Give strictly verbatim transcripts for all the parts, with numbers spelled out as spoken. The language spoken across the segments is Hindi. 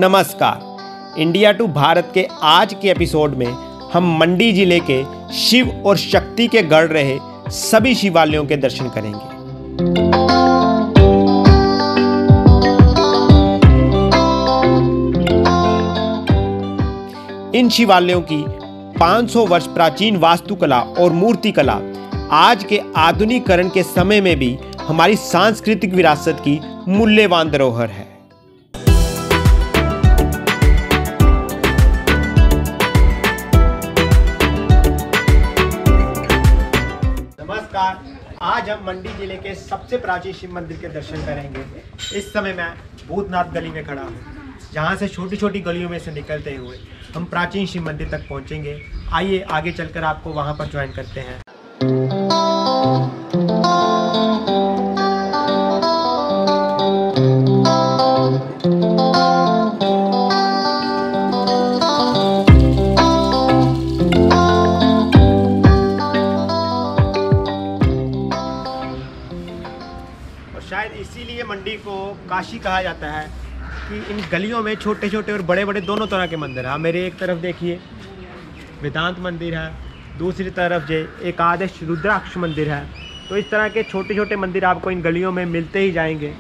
नमस्कार। इंडिया टू भारत के आज के एपिसोड में हम मंडी जिले के शिव और शक्ति के गढ़ रहे सभी शिवालयों के दर्शन करेंगे। इन शिवालयों की पाँच सौ वर्ष प्राचीन वास्तुकला और मूर्तिकला आज के आधुनिकीकरण के समय में भी हमारी सांस्कृतिक विरासत की मूल्यवान धरोहर है। नमस्कार, आज हम मंडी जिले के सबसे प्राचीन शिव मंदिर के दर्शन करेंगे। इस समय मैं भूतनाथ गली में खड़ा हूँ, जहाँ से छोटी छोटी गलियों में से निकलते हुए हम प्राचीन शिव मंदिर तक पहुँचेंगे। आइए आगे चलकर आपको वहाँ पर ज्वाइन करते हैं। शायद इसीलिए मंडी को काशी कहा जाता है कि इन गलियों में छोटे छोटे और बड़े बड़े दोनों तरह के मंदिर हैं। मेरे एक तरफ देखिए वेदांत मंदिर है, दूसरी तरफ जो एकादश रुद्राक्ष मंदिर है। तो इस तरह के छोटे छोटे मंदिर आपको इन गलियों में मिलते ही जाएंगे।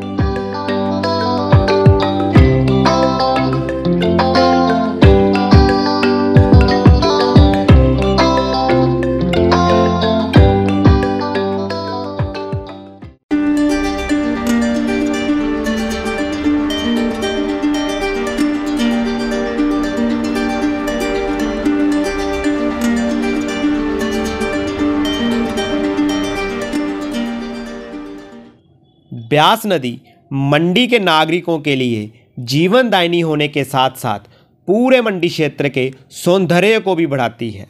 ब्यास नदी मंडी के नागरिकों के लिए जीवनदायिनी होने के साथ साथ पूरे मंडी क्षेत्र के सौंदर्य को भी बढ़ाती है।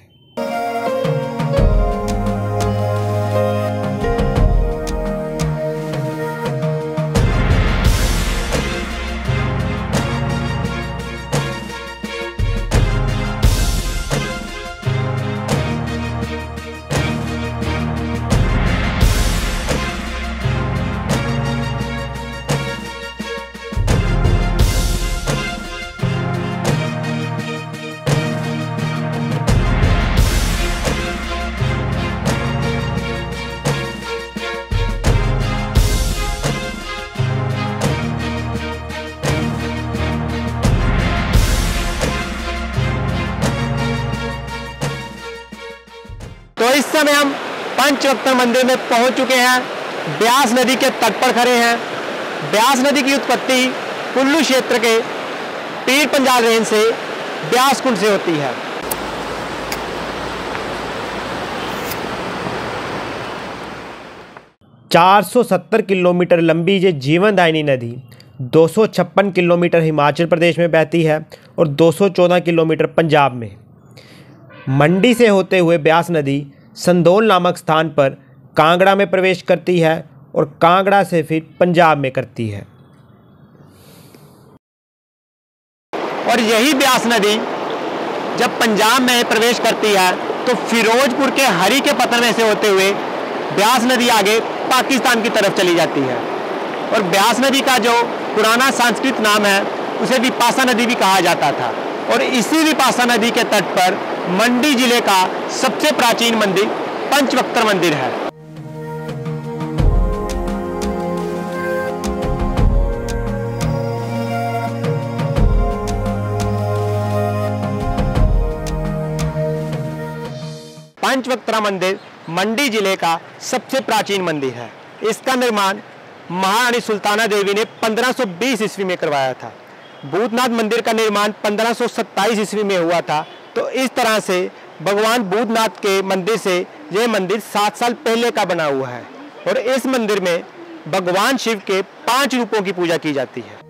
तो इस समय हम पंचवक्त्र मंदिर में पहुंच चुके हैं। ब्यास नदी के तट पर खड़े हैं। ब्यास नदी की उत्पत्ति कुल्लू क्षेत्र के पीर पंजाल रेंज से ब्यास कुंड से होती है। चार सौ सत्तर किलोमीटर लंबी ये जीवनदायिनी नदी दो सौ छप्पन किलोमीटर हिमाचल प्रदेश में बहती है और दो सौ चौदह किलोमीटर पंजाब में। मंडी से होते हुए ब्यास नदी संदोल नामक स्थान पर कांगड़ा में प्रवेश करती है और कांगड़ा से फिर पंजाब में करती है। और यही ब्यास नदी जब पंजाब में प्रवेश करती है तो फिरोजपुर के हरी के पत्थर में से होते हुए ब्यास नदी आगे पाकिस्तान की तरफ चली जाती है। और ब्यास नदी का जो पुराना संस्कृत नाम है उसे विपाशा नदी भी कहा जाता था। और इसी विपाशा नदी के तट पर मंडी जिले का सबसे प्राचीन मंदिर पंचवक्त्र मंदिर है। पंचवक्त्र मंदिर मंडी जिले का सबसे प्राचीन मंदिर है। इसका निर्माण महारानी सुल्ताना देवी ने पंद्रह सौ बीस ईस्वी में करवाया था। भूतनाथ मंदिर का निर्माण पंद्रह सौ सत्ताईस ईस्वी में हुआ था। तो इस तरह से भगवान भूतनाथ के मंदिर से यह मंदिर सात साल पहले का बना हुआ है। और इस मंदिर में भगवान शिव के पांच रूपों की पूजा की जाती है।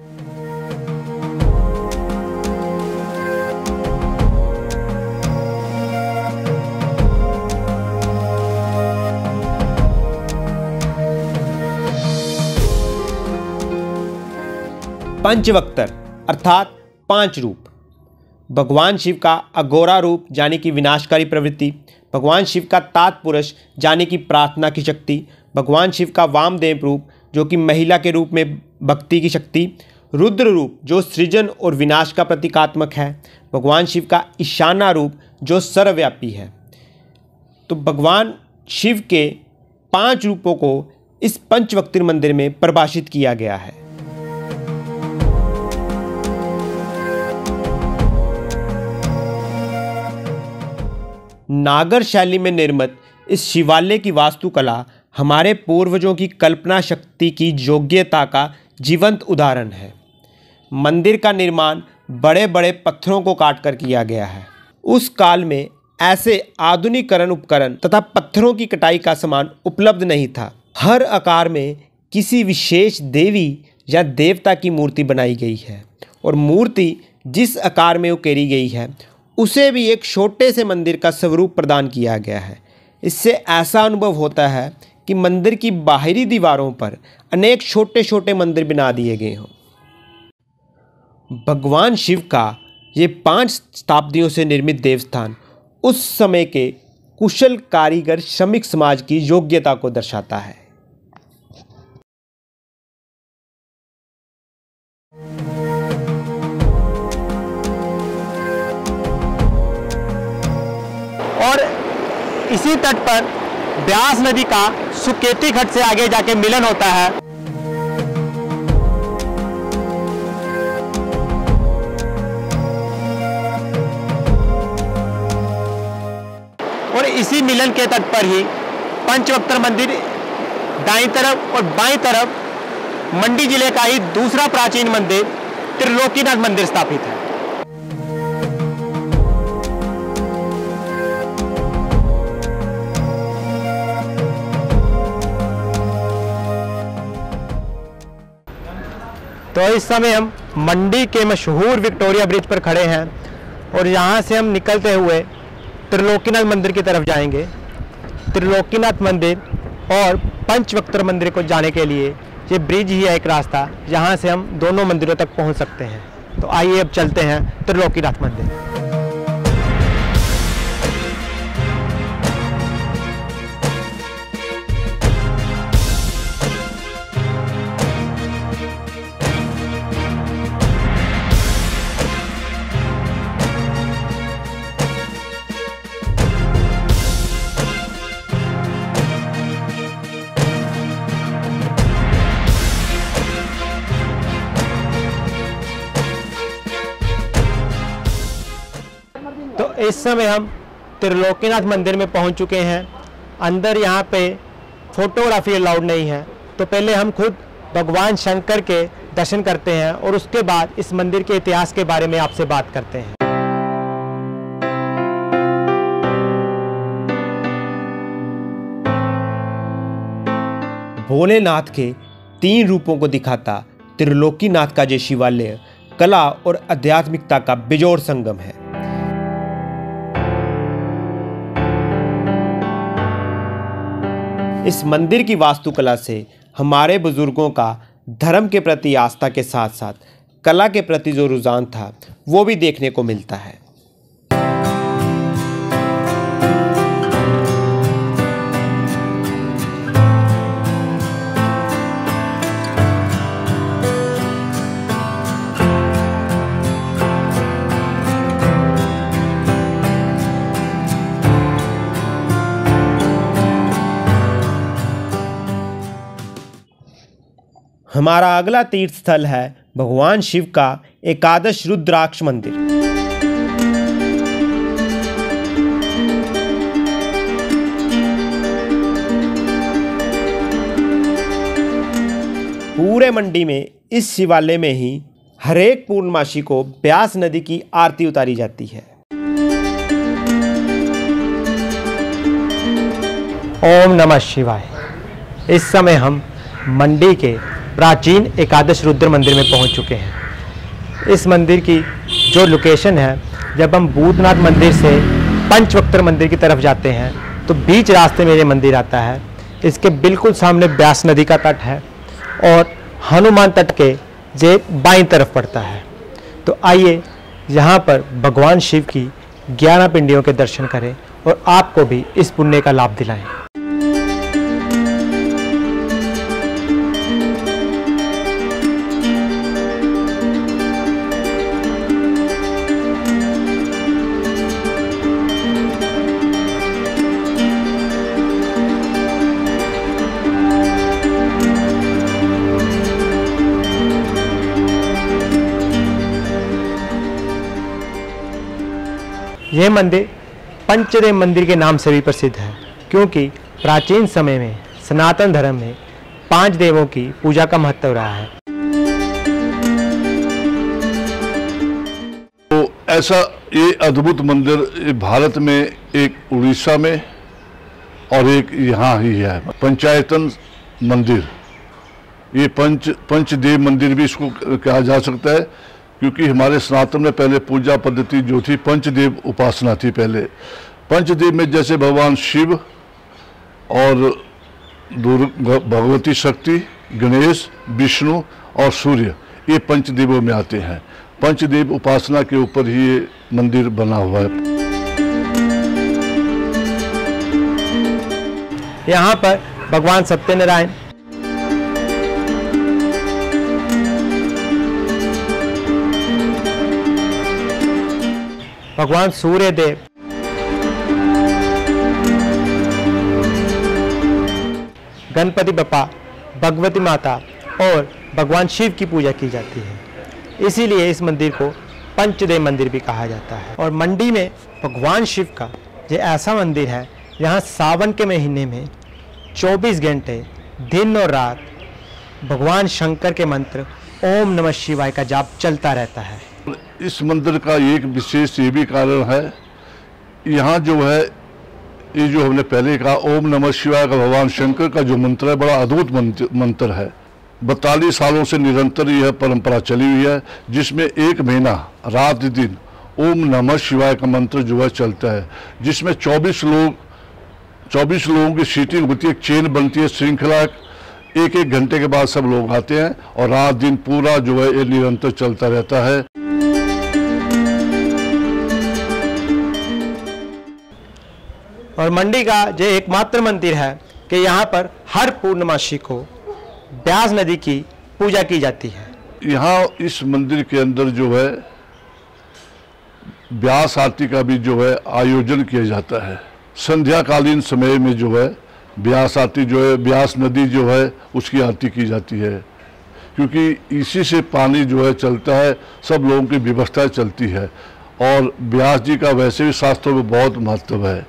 पंचवक्त्र अर्थात पांच रूप। भगवान शिव का अघोरा रूप यानी कि विनाशकारी प्रवृत्ति, भगवान शिव का तात्पुरुष यानी कि प्रार्थना की शक्ति, भगवान शिव का वामदेव रूप जो कि महिला के रूप में भक्ति की शक्ति, रुद्र रूप जो सृजन और विनाश का प्रतीकात्मक है, भगवान शिव का ईशाना रूप जो सर्वव्यापी है। तो भगवान शिव के पांच रूपों को इस पंचवक्त्र मंदिर में परिभाषित किया गया है। नागर शैली में निर्मित इस शिवालय की वास्तुकला हमारे पूर्वजों की कल्पना शक्ति की योग्यता का जीवंत उदाहरण है। मंदिर का निर्माण बड़े बड़े पत्थरों को काटकर किया गया है। उस काल में ऐसे आधुनिकीकरण उपकरण तथा पत्थरों की कटाई का सामान उपलब्ध नहीं था। हर आकार में किसी विशेष देवी या देवता की मूर्ति बनाई गई है और मूर्ति जिस आकार में उकेरी गई है उसे भी एक छोटे से मंदिर का स्वरूप प्रदान किया गया है। इससे ऐसा अनुभव होता है कि मंदिर की बाहरी दीवारों पर अनेक छोटे छोटे मंदिर बना दिए गए हों। भगवान शिव का ये पांच शताब्दियों से निर्मित देवस्थान उस समय के कुशल कारीगर श्रमिक समाज की योग्यता को दर्शाता है। और इसी तट पर ब्यास नदी का सुकेती घाट से आगे जाके मिलन होता है और इसी मिलन के तट पर ही पंचवक्त्र मंदिर दाईं तरफ और बाईं तरफ मंडी जिले का ही दूसरा प्राचीन मंदिर त्रिलोकीनाथ मंदिर स्थापित है। तो इस समय हम मंडी के मशहूर विक्टोरिया ब्रिज पर खड़े हैं और यहाँ से हम निकलते हुए त्रिलोकीनाथ मंदिर की तरफ जाएंगे। त्रिलोकीनाथ मंदिर और पंचवक्त्र मंदिर को जाने के लिए ये ब्रिज ही है एक रास्ता जहाँ से हम दोनों मंदिरों तक पहुँच सकते हैं। तो आइए अब चलते हैं त्रिलोकीनाथ मंदिर। तो इस समय हम त्रिलोकीनाथ मंदिर में पहुंच चुके हैं। अंदर यहाँ पे फोटोग्राफी अलाउड नहीं है, तो पहले हम खुद भगवान शंकर के दर्शन करते हैं और उसके बाद इस मंदिर के इतिहास के बारे में आपसे बात करते हैं। भोलेनाथ के तीन रूपों को दिखाता त्रिलोकीनाथ का ये शिवालय कला और आध्यात्मिकता का बेजोड़ संगम है। इस मंदिर की वास्तुकला से हमारे बुजुर्गों का धर्म के प्रति आस्था के साथ साथ कला के प्रति जो रुझान था वो भी देखने को मिलता है। हमारा अगला तीर्थ स्थल है भगवान शिव का एकादश रुद्राक्ष मंदिर। पूरे मंडी में इस शिवालय में ही हरेक पूर्णमासी को ब्यास नदी की आरती उतारी जाती है। ओम नमः शिवाय। इस समय हम मंडी के प्राचीन एकादश रुद्र मंदिर में पहुंच चुके हैं। इस मंदिर की जो लोकेशन है, जब हम भूतनाथ मंदिर से पंचवक्त्र मंदिर की तरफ जाते हैं तो बीच रास्ते में ये मंदिर आता है। इसके बिल्कुल सामने ब्यास नदी का तट है और हनुमान तट के जे बाईं तरफ पड़ता है। तो आइए यहाँ पर भगवान शिव की ग्यारह पिंडियों के दर्शन करें और आपको भी इस पुण्य का लाभ दिलाएं। यह मंदिर पंचदेव मंदिर के नाम से भी प्रसिद्ध है, क्योंकि प्राचीन समय में सनातन धर्म में पांच देवों की पूजा का महत्व रहा है। तो ऐसा ये अद्भुत मंदिर भारत में एक उड़ीसा में और एक यहाँ ही है, पंचायतन मंदिर। ये पंच पंचदेव मंदिर भी इसको कहा जा सकता है, क्योंकि हमारे सनातन में पहले पूजा पद्धति जो थी पंचदेव उपासना थी। पहले पंचदेव में जैसे भगवान शिव और भगवती शक्ति, गणेश, विष्णु और सूर्य, ये पंचदेवों में आते हैं। पंचदेव उपासना के ऊपर ही ये मंदिर बना हुआ है। यहाँ पर भगवान सत्यनारायण, भगवान सूर्यदेव, गणपति बप्पा, भगवती माता और भगवान शिव की पूजा की जाती है। इसीलिए इस मंदिर को पंचदेव मंदिर भी कहा जाता है। और मंडी में भगवान शिव का ये ऐसा मंदिर है, यहाँ सावन के महीने में चौबीस घंटे दिन और रात भगवान शंकर के मंत्र ओम नमः शिवाय का जाप चलता रहता है। इस मंदिर का एक विशेष ये भी कारण है, यहाँ जो है ये जो हमने पहले कहा ओम नमः शिवाय का भगवान शंकर का जो मंत्र है, बड़ा अद्भुत मंत्र है। बतालीस सालों से निरंतर यह परंपरा चली हुई है, जिसमें एक महीना रात दिन ओम नमः शिवाय का मंत्र जो है चलता है, जिसमें चौबीस लोग चौबीस लोगों की सीटिंग होती है, एक चेन बनती है, श्रृंखला। एक एक घंटे के बाद सब लोग आते हैं और रात दिन पूरा जो है ये निरंतर चलता रहता है। और मंडी का जो एकमात्र मंदिर है कि यहाँ पर हर पूर्णमासी को ब्यास नदी की पूजा की जाती है। यहाँ इस मंदिर के अंदर जो है ब्यास आरती का भी जो है आयोजन किया जाता है। संध्याकालीन समय में जो है ब्यास आरती जो है, ब्यास नदी जो है उसकी आरती की जाती है, क्योंकि इसी से पानी जो है चलता है, सब लोगों की व्यवस्था चलती है। और ब्यास जी का वैसे भी शास्त्रों में बहुत महत्व है।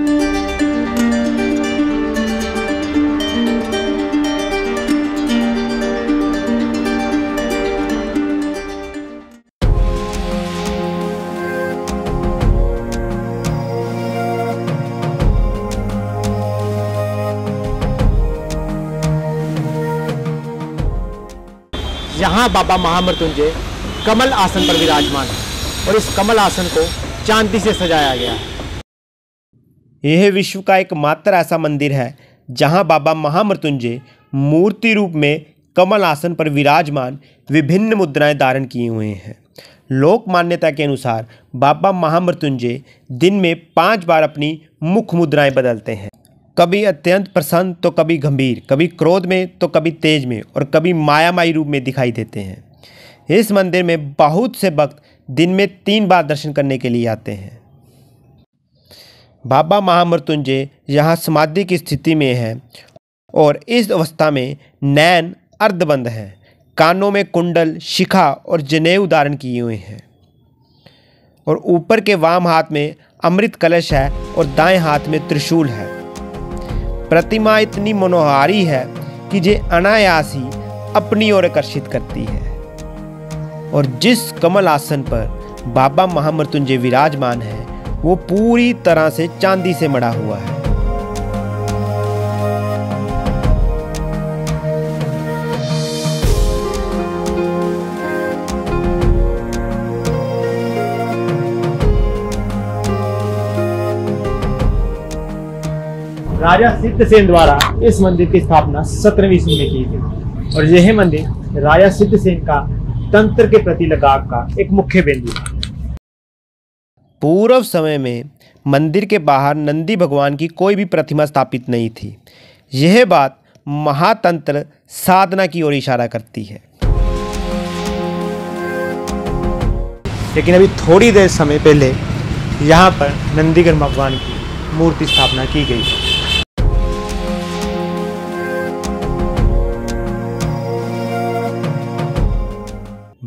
यहाँ बाबा महामृत्युंजय कमल आसन पर विराजमान है और इस कमल आसन को चांदी से सजाया गया है। यह विश्व का एकमात्र ऐसा मंदिर है जहाँ बाबा महामृत्युंजय मूर्ति रूप में कमल आसन पर विराजमान विभिन्न मुद्राएं धारण किए हुए हैं। लोक मान्यता के अनुसार बाबा महामृत्युंजय दिन में पांच बार अपनी मुख मुद्राएं बदलते हैं, कभी अत्यंत प्रसन्न तो कभी गंभीर, कभी क्रोध में तो कभी तेज में और कभी मायामाई रूप में दिखाई देते हैं। इस मंदिर में बहुत से भक्त दिन में तीन बार दर्शन करने के लिए आते हैं। बाबा महामृत्युंजय यहाँ समाधि की स्थिति में है और इस अवस्था में नैन अर्धबंद हैं, कानों में कुंडल, शिखा और जनेऊ धारण किए हुए हैं और ऊपर के वाम हाथ में अमृत कलश है और दाएं हाथ में त्रिशूल है। प्रतिमा इतनी मनोहारी है कि जे अनायास ही अपनी ओर आकर्षित करती है। और जिस कमल आसन पर बाबा महामृत्युंजय विराजमान है वो पूरी तरह से चांदी से मढ़ा हुआ है। राजा सिद्धसेन द्वारा इस मंदिर की स्थापना सत्रहवीं ईस्वी में की गई और यह मंदिर राजा सिद्धसेन का तंत्र के प्रति लगाव का एक मुख्य बिंदु है। पूर्व समय में मंदिर के बाहर नंदी भगवान की कोई भी प्रतिमा स्थापित नहीं थी। यह बात महातंत्र साधना की ओर इशारा करती है। लेकिन अभी थोड़ी देर समय पहले यहाँ पर नंदीगण भगवान की मूर्ति स्थापना की गई है।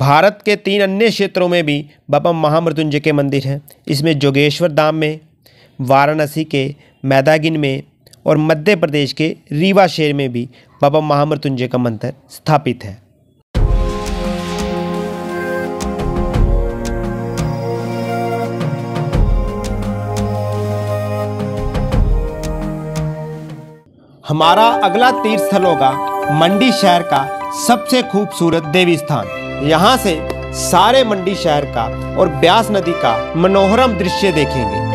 भारत के तीन अन्य क्षेत्रों में भी बाबा महामृत्युंजय के मंदिर हैं। इसमें जोगेश्वर धाम में, वाराणसी के मैदागिन में और मध्य प्रदेश के रीवा शहर में भी बाबा महामृत्युंजय का मंदिर स्थापित है। हमारा अगला तीर्थ स्थल होगा मंडी शहर का सबसे खूबसूरत देवी स्थान। यहाँ से सारे मंडी शहर का और ब्यास नदी का मनोहरम दृश्य देखेंगे।